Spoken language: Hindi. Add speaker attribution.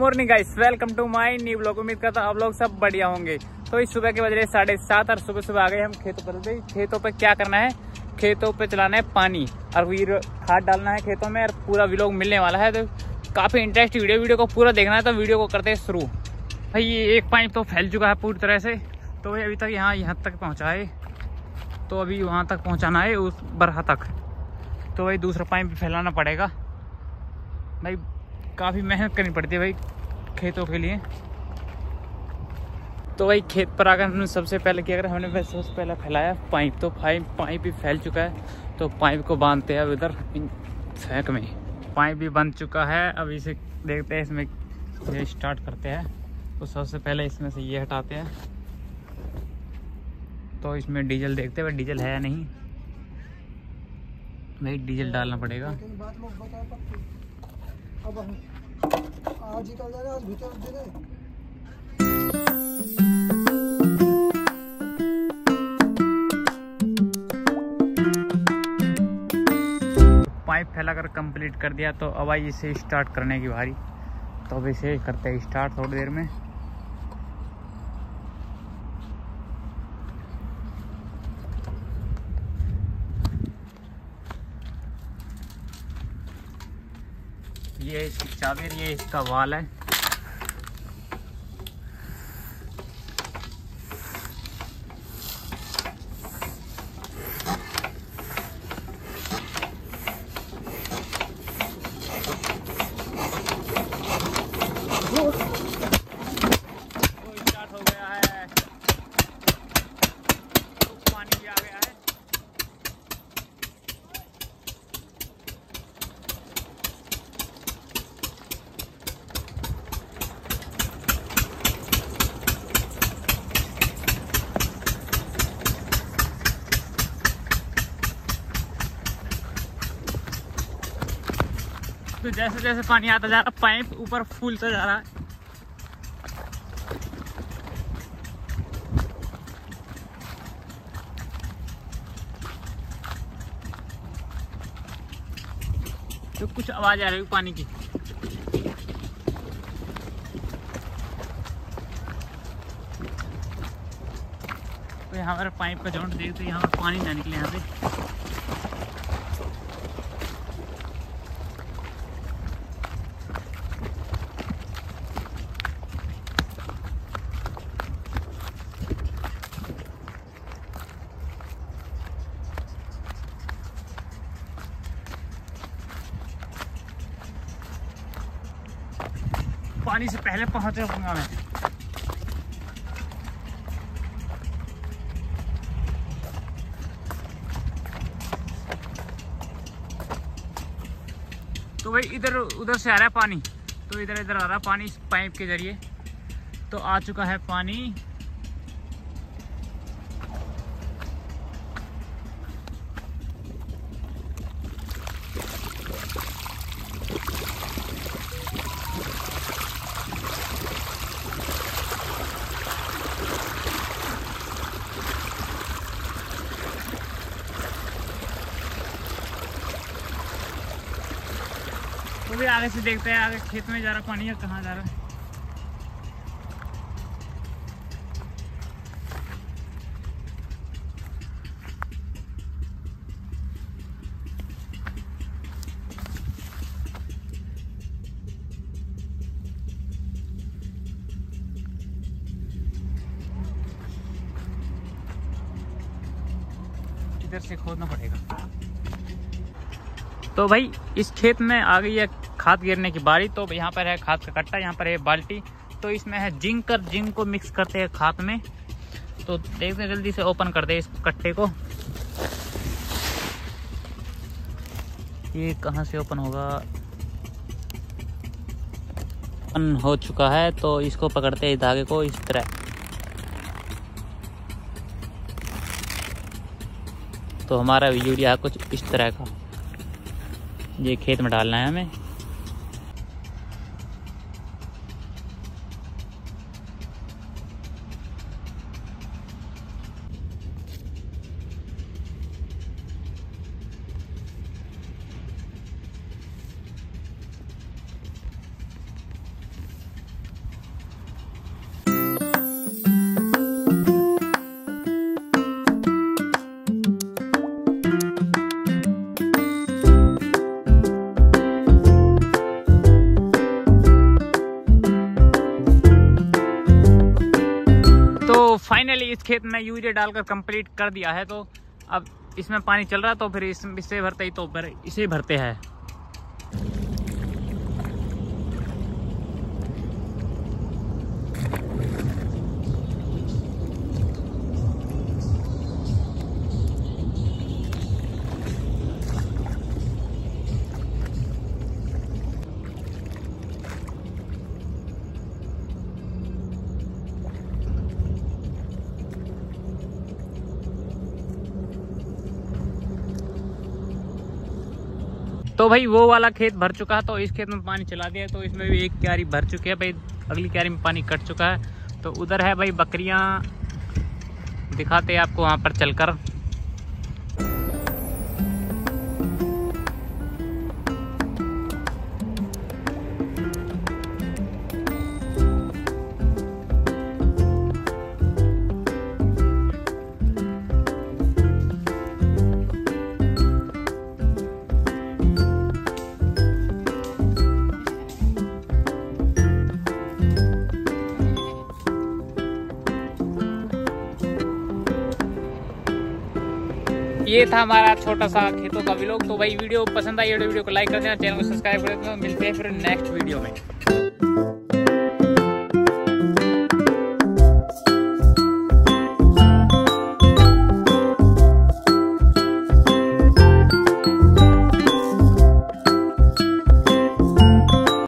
Speaker 1: Morning guys, welcome to my new blog. उम्मीद करता हूं आप लोग सब बढ़िया होंगे। तो इस सुबह के बज रहे 7:30 और सुबह आ गए हम खेतों पर। खेतों पे क्या करना है, खेतों पे चलाना है पानी और फिर खाद डालना है खेतों में और पूरा व्लॉग मिलने वाला है। तो काफ़ी इंटरेस्टिंग वीडियो को पूरा देखना है। तो वीडियो को करते हैं शुरू। भाई ये एक पाइप तो फैल चुका है पूरी तरह से, तो भाई अभी तक यहाँ तक पहुँचा है, तो अभी वहाँ तक पहुँचाना है उस बरहा तक। तो भाई दूसरा पाइप भी फैलाना पड़ेगा। भाई काफ़ी मेहनत करनी पड़ती है भाई खेतों के लिए। तो भाई खेत पर आकर हमने सबसे पहले क्या करा, हमने सबसे पहले फैलाया पाइप। तो पाइप भी फैल चुका है, तो पाइप को बांधते हैं अब इधर फेंक में। पाइप भी बंध चुका है, अब इसे देखते हैं, इसमें ये स्टार्ट करते हैं। तो सबसे पहले इसमें से ये हटाते हैं। तो इसमें डीजल देखते हैं, डीजल है या नहीं। भाई डीजल डालना पड़ेगा।
Speaker 2: अब आज ही कर आज भीतर दे दे।
Speaker 1: पाइप फैलाकर कंप्लीट कर दिया, तो अब आई इसे स्टार्ट करने की बारी। तो अब इसे करते हैं स्टार्ट थोड़ी देर में। ये इसकी चाबी, ये इसका वाल है। स्टार्ट हो गया है, तो पानी भी आ गया है। तो जैसे जैसे पानी आता जा रहा, पाइप ऊपर फूलता जा रहा है। तो कुछ आवाज आ रही है पानी की। तो यहाँ पर पाइप का जॉइंट देखते, यहाँ पर पानी ना निकले यहाँ पे। पानी से पहले पहुंच जाऊंगा मैं। तो भाई इधर उधर से आ रहा है पानी, तो इधर आ रहा है पानी इस पाइप के जरिए। तो आ चुका है पानी। तो भी आगे से देखते हैं, आगे खेत में जा रहा पानी या कहाँ जा रहा है। इधर से खोदना पड़ेगा। तो भाई इस खेत में आ गई है खाद गिरने की बारी। तो यहाँ पर है खाद का कट्टा, यहाँ पर है बाल्टी। तो इसमें है जिंक को मिक्स करते हैं खाद में। तो देखते हैं, जल्दी से ओपन करते हैं इस कट्टे को। ये कहाँ से ओपन होगा, ओपन हो चुका है। तो इसको पकड़ते हैं धागे को इस तरह। तो हमारा यूरिया कुछ इस तरह का ये खेत में डालना है हमें। तो फाइनली इस खेत में यूरिया डालकर कंप्लीट कर दिया है। तो अब इसमें पानी चल रहा, तो फिर इससे भरते ही, तो फिर इसे भरते हैं। तो भाई वो वाला खेत भर चुका है, तो इस खेत में पानी चला दिया, तो इसमें भी एक क्यारी भर चुकी है भाई। अगली क्यारी में पानी कट चुका है। तो उधर है भाई बकरियां, दिखाते हैं आपको वहां पर चलकर। ये था हमारा छोटा सा खेतों का व्लॉग। तो भाई वीडियो पसंद आई, वीडियो को लाइक कर देना, चैनल को सब्सक्राइब कर देना। मिलते हैं फिर नेक्स्ट वीडियो में।